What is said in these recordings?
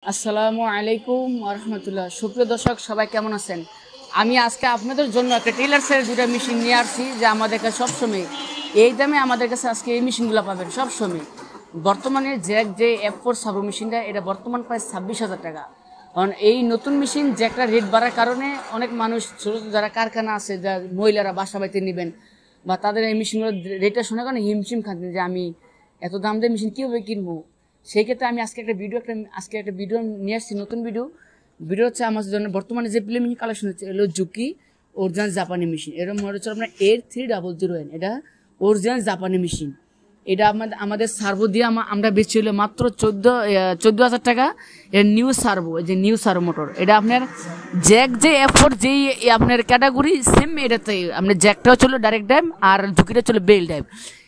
আসসালামু আলাইকুম রহমতুল্লাহ। সুপ্রিয় দর্শক সবাই কেমন আছেন? আমি আজকে আপনাদের জন্য একটা টেলার্সের দুটো মেশিন নিয়ে আসছি, যে আমাদের কাছে সবসময় এই দামে আমাদের কাছে আজকে এই মেশিনগুলো পাবেন সবসময়। বর্তমানে যে F4 সাবু মেশিনটা এটা বর্তমান প্রায় 26,000 টাকা। কারণ এই নতুন মেশিন যে একটা রেট বাড়ার কারণে অনেক মানুষ ছোটো যারা কারখানা আছে, যা মহিলারা বাসা বাড়িতে নেবেন বা তাদের এই মেশিনগুলোর রেটটা শোনার কারণে হিমশিম খাচ্ছেন যে আমি এত দাম দিয়ে মেশিন কীভাবে কিনবো। সেই ক্ষেত্রে আমি আজকে একটা ভিডিও নিয়ে আসছি, নতুন ভিডিও হচ্ছে আমার জন্য বর্তমানে যে প্লে মেশিন কালেকশন হচ্ছে এগুলো জুকি অরিজিনাল জাপানি মেশিন। এরকম মনে হচ্ছে আপনার 8300N, এটা অরিজিনাল জাপানি মেশিন। এটা আমাদের সার্ভো দিয়ে আমরা বেশি হলে মাত্র 14,000 টাকা। এর নিউ সার্ভো, এই যে নিউ সার্ভো মোটর, এটা আপনার জ্যাক যে F4 যেই আপনার ক্যাটাগরি সেম, এটাতে আপনার জ্যাকটাও চলো ডাইরেক্ট ড্রাইভ আর জুকিটা চলো বেল ড্রাইভ,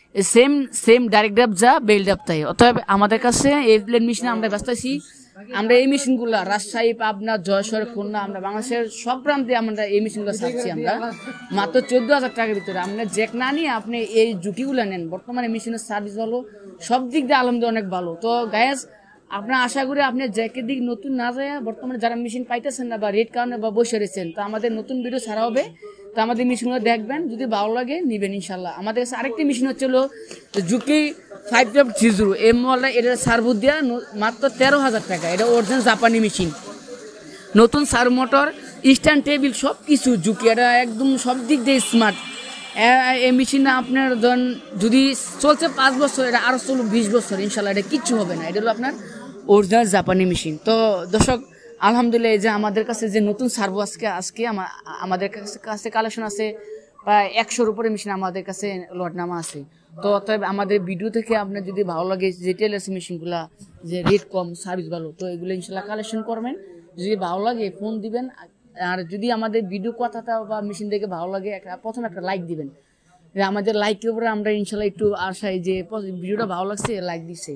সেম ডাইরেক্ট ড্রাইভ যা বেল ড্রাইভ তাই। অতএব আমাদের কাছে এই প্লেন মেশিনে আমরা ব্যস্ত আছি। আমরা এই মেশিনগুলো রাজশাহী, পাবনা, জয়সর, খুলনা, আমরা বাংলাদেশের সব প্রান্তে আমরা এই মেশিনগুলো ছাড়ছি আমরা মাত্র 14,000 টাকার ভিতরে। আপনার জ্যাক না নিয়ে আপনি এই জুকিগুলো নেন। বর্তমানে মেশিনের সার্ভিস ভালো, সব দিক দিয়ে আলহামদুলিল্লাহ অনেক ভালো। তো গাইস, আপনার আশা করি আপনি জ্যাকের দিক নতুন না যায়, বর্তমানে যারা মেশিন পাইতেছেন না বা রেট কারণে বা বসে রয়েছেন, তো আমাদের নতুন ভিডিও ছাড়া হবে, তো আমাদের মেশিনগুলো দেখবেন, যদি ভালো লাগে নেবেন ইনশাল্লাহ। আমাদের কাছে আরেকটি মেশিন হচ্ছিল জুকি 530, এই মডেলটা, এটা সার্ভো দেওয়া মাত্র 13,000 টাকা। এটা অরিজিনাল জাপানি মেশিন, নতুন সার্ভো মোটর, স্ট্যান্ড টেবিল সব কিছু জুকি, এটা একদম সব দিক দিয়ে স্মার্ট। এই মেশিনটা আপনার ধরেন যদি চলছে 5 বছর, এটা আরও চলবে 20 বছর ইনশাল্লাহ, এটা কিচ্ছু হবে না। এটা হলো আপনার অরিজিনাল জাপানি মেশিন। তো দর্শক আলহামদুলিল্লাহ, এই যে আমাদের কাছে যে নতুন সার্ভো আজকে আমাদের কাছে কালেকশন আছে প্রায় 100-র উপরে মেশিন আমাদের কাছে লট নামা আছে। তো অতএব আমাদের ভিডিও থেকে আপনার যদি ভালো লাগে যে টেলার্স মেশিনগুলা, যে রেট কম সার্ভিস ভালো, তো এগুলো ইনশাল্লাহ কালেকশন করবেন। যদি ভালো লাগে ফোন দিবেন, আর যদি আমাদের ভিডিও কথাটা বা মেশিন দেখে ভালো লাগে প্রথমে একটা লাইক দিবেন। আমাদের লাইকের উপরে আমরা ইনশাল্লাহ একটু আশাই যে ভিডিওটা ভালো লাগছে লাইক দিছে।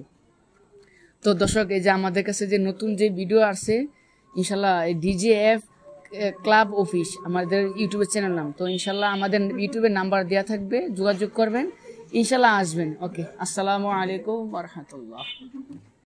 তো দর্শক, এই যে আমাদের কাছে যে নতুন যে ভিডিও আসছে ইনশাল্লাহ, DJF ক্লাব অফিস আমাদের ইউটিউবের চ্যানেল নাম। তো ইনশাল্লাহ আমাদের ইউটিউবের নাম্বার দেওয়া থাকবে, যোগাযোগ করবেন ইনশাল্লাহ, আসবেন। ওকে, আসসালামু আলাইকুম ওয়া রাহমাতুল্লাহ।